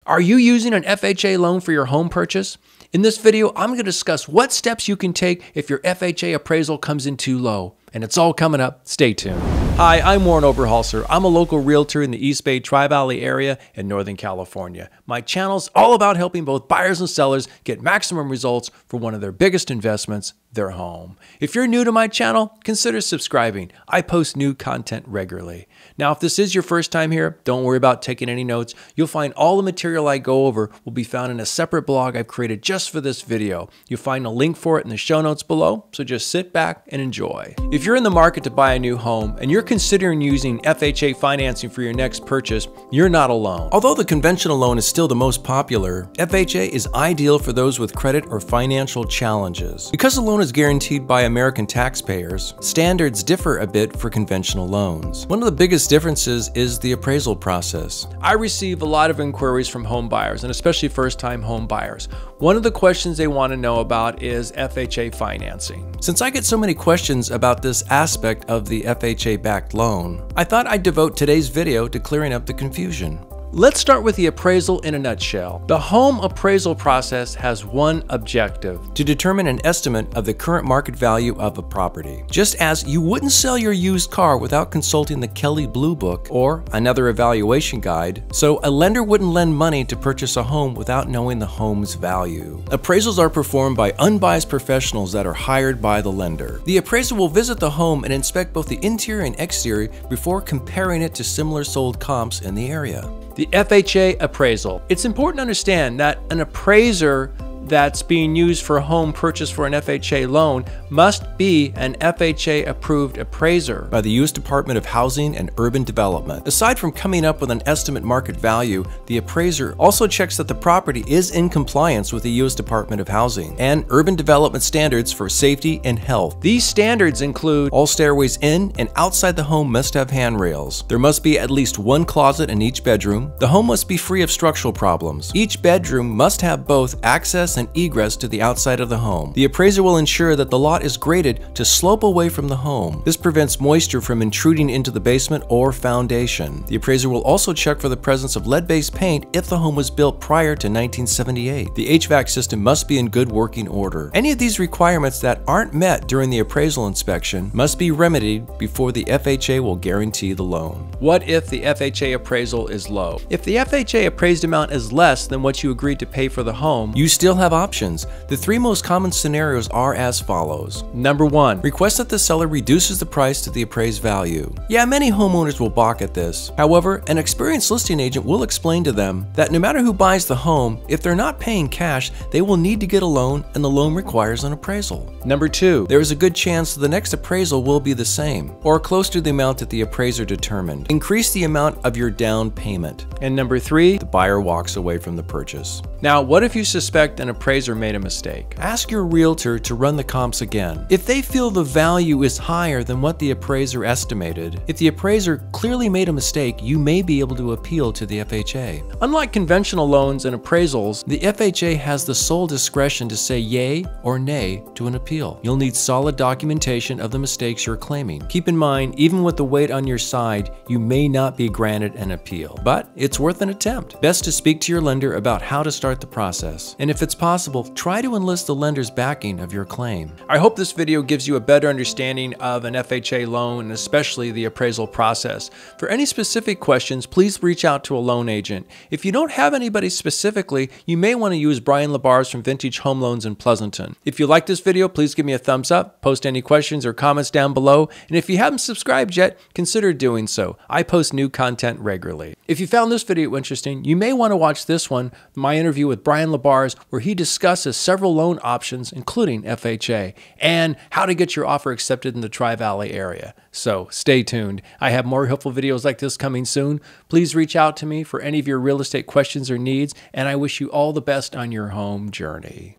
Are you using an FHA loan for your home purchase? In this video, I'm going to discuss what steps you can take if your FHA appraisal comes in too low. And it's all coming up. Stay tuned. Hi, I'm Warren Oberholzer. I'm a local realtor in the East Bay Tri-Valley area in Northern California. My channel's all about helping both buyers and sellers get maximum results for one of their biggest investments, their home. If you're new to my channel, consider subscribing. I post new content regularly. Now, if this is your first time here, don't worry about taking any notes. You'll find all the material I go over will be found in a separate blog I've created just for this video. You'll find a link for it in the show notes below, so just sit back and enjoy. If you're in the market to buy a new home and you're considering using FHA financing for your next purchase, you're not alone. Although the conventional loan is still the most popular, FHA is ideal for those with credit or financial challenges. Because the loan is guaranteed by American taxpayers, standards differ a bit for conventional loans. One of the biggest differences is the appraisal process. I receive a lot of inquiries from home buyers, and especially first-time home buyers. One of the questions they want to know about is FHA financing. Since I get so many questions about this aspect of the FHA-backed loan, I thought I'd devote today's video to clearing up the confusion. Let's start with the appraisal in a nutshell. The home appraisal process has one objective: to determine an estimate of the current market value of a property. Just as you wouldn't sell your used car without consulting the Kelley Blue Book or another evaluation guide, so a lender wouldn't lend money to purchase a home without knowing the home's value. Appraisals are performed by unbiased professionals that are hired by the lender. The appraiser will visit the home and inspect both the interior and exterior before comparing it to similar sold comps in the area. The FHA appraisal. It's important to understand that an appraiser that's being used for a home purchase for an FHA loan must be an FHA approved appraiser by the U.S. Department of Housing and Urban Development. Aside from coming up with an estimate market value, the appraiser also checks that the property is in compliance with the U.S. Department of Housing and Urban Development standards for safety and health. These standards include all stairways in and outside the home must have handrails. There must be at least one closet in each bedroom. The home must be free of structural problems. Each bedroom must have both access and egress to the outside of the home. The appraiser will ensure that the lot is graded to slope away from the home. This prevents moisture from intruding into the basement or foundation. The appraiser will also check for the presence of lead-based paint if the home was built prior to 1978. The HVAC system must be in good working order. Any of these requirements that aren't met during the appraisal inspection must be remedied before the FHA will guarantee the loan. What if the FHA appraisal is low? If the FHA appraised amount is less than what you agreed to pay for the home, you still have options. The three most common scenarios are as follows. Number 1, request that the seller reduces the price to the appraised value. Yeah, many homeowners will balk at this. However, an experienced listing agent will explain to them that no matter who buys the home, if they're not paying cash, they will need to get a loan, and the loan requires an appraisal. Number 2, there is a good chance the next appraisal will be the same, or close to the amount that the appraiser determined. Increase the amount of your down payment. And number 3, the buyer walks away from the purchase. Now, what if you suspect an appraiser made a mistake? Ask your realtor to run the comps again. If they feel the value is higher than what the appraiser estimated, if the appraiser clearly made a mistake, you may be able to appeal to the FHA. Unlike conventional loans and appraisals, the FHA has the sole discretion to say yay or nay to an appeal. You'll need solid documentation of the mistakes you're claiming. Keep in mind, even with the weight on your side, you may not be granted an appeal, but it's worth an attempt. Best to speak to your lender about how to start the process, and if it's possible, try to enlist the lender's backing of your claim. I hope this video gives you a better understanding of an FHA loan and especially the appraisal process. For any specific questions, please reach out to a loan agent. If you don't have anybody specifically, you may want to use Brian Labars from Vintage Home Loans in Pleasanton. If you like this video, please give me a thumbs up, post any questions or comments down below, and if you haven't subscribed yet, consider doing so. I post new content regularly. If you found this video interesting, you may want to watch this one, my interview with Brian Labars, where he discusses several loan options, including FHA, and how to get your offer accepted in the Tri-Valley area. So stay tuned. I have more helpful videos like this coming soon. Please reach out to me for any of your real estate questions or needs, and I wish you all the best on your home journey.